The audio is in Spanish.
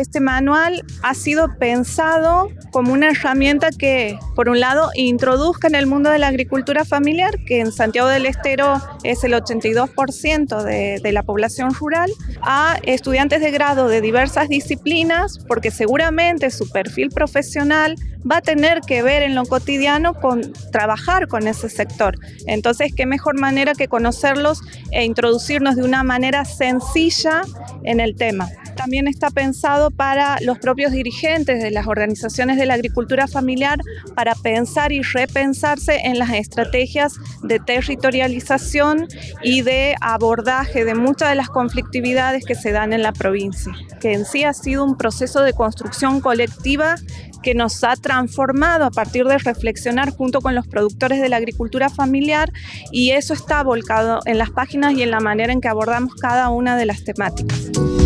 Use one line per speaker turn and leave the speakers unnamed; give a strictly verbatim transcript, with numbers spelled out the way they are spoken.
este manual ha sido pensado como una herramienta que, por un lado, introduzca en el mundo de la agricultura familiar, que en Santiago del Estero es el ochenta y dos por ciento de, de la población rural, a estudiantes de grado de diversas disciplinas, porque seguramente su perfil profesional va a tener que ver en lo cotidiano con trabajar con ese sector. Entonces, qué mejor manera que conocerlos e introducirnos de una manera sencilla en el tema. También está pensado para los propios dirigentes de las organizaciones de la agricultura familiar para pensar y repensarse en las estrategias de territorialización y de abordaje de muchas de las conflictividades que se dan en la provincia, que en sí ha sido un proceso de construcción colectiva que nos ha transformado a partir de reflexionar junto con los productores de la agricultura familiar, y eso está volcado en las páginas y en la manera en que abordamos cada una de las temáticas.